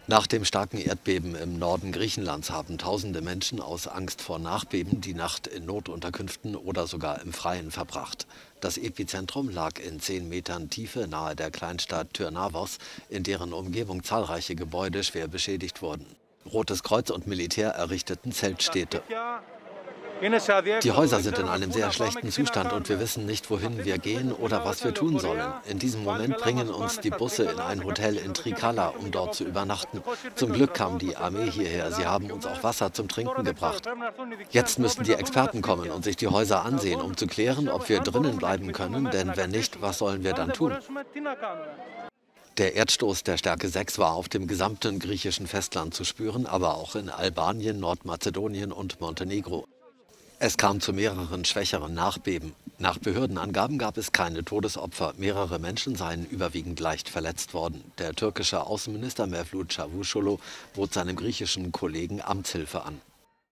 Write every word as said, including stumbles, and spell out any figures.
Nach dem starken Erdbeben im Norden Griechenlands haben tausende Menschen aus Angst vor Nachbeben die Nacht in Notunterkünften oder sogar im Freien verbracht. Das Epizentrum lag in zehn Metern Tiefe nahe der Kleinstadt Tyrnavos, in deren Umgebung zahlreiche Gebäude schwer beschädigt wurden. Rotes Kreuz und Militär errichteten Zeltstädte. Die Häuser sind in einem sehr schlechten Zustand und wir wissen nicht, wohin wir gehen oder was wir tun sollen. In diesem Moment bringen uns die Busse in ein Hotel in Trikala, um dort zu übernachten. Zum Glück kam die Armee hierher. Sie haben uns auch Wasser zum Trinken gebracht. Jetzt müssen die Experten kommen und sich die Häuser ansehen, um zu klären, ob wir drinnen bleiben können, denn wenn nicht, was sollen wir dann tun? Der Erdstoß der Stärke sechs war auf dem gesamten griechischen Festland zu spüren, aber auch in Albanien, Nordmazedonien und Montenegro. Es kam zu mehreren schwächeren Nachbeben. Nach Behördenangaben gab es keine Todesopfer. Mehrere Menschen seien überwiegend leicht verletzt worden. Der türkische Außenminister Mevlut Çavuşoğlu bot seinem griechischen Kollegen Amtshilfe an.